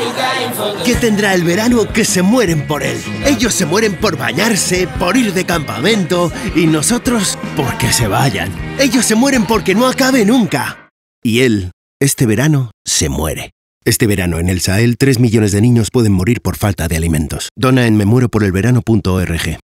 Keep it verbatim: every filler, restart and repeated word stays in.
¿Qué tendrá el verano que se mueren por él? Ellos se mueren por bañarse, por ir de campamento, y nosotros porque se vayan. Ellos se mueren porque no acabe nunca. Y él, este verano, se muere. Este verano en el Sahel, tres millones de niños pueden morir por falta de alimentos. Dona en memueroporelverano punto org.